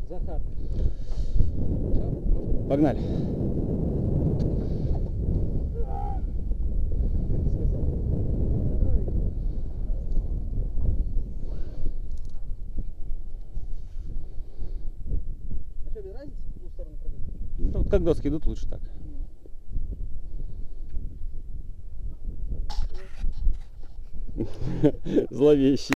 Захар. Погнали. А что, без разницы, в какую сторону пробить? Ну, вот как доски идут, лучше так. Зловещий.